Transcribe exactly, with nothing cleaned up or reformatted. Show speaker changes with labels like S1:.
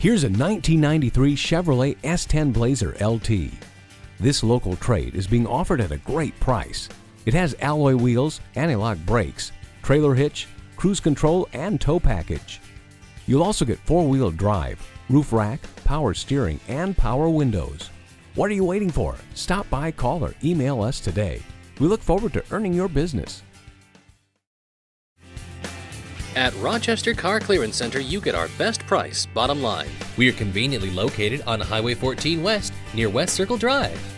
S1: Here's a nineteen ninety-three Chevrolet S ten Blazer L T. This local trade is being offered at a great price. It has alloy wheels, anti-lock brakes, trailer hitch, cruise control, and tow package. You'll also get four-wheel drive, roof rack, power steering, and power windows. What are you waiting for? Stop by, call, or email us today. We look forward to earning your business.
S2: At Rochester Car Clearance Center, you get our best price, bottom line. We are conveniently located on Highway fourteen West, near West Circle Drive.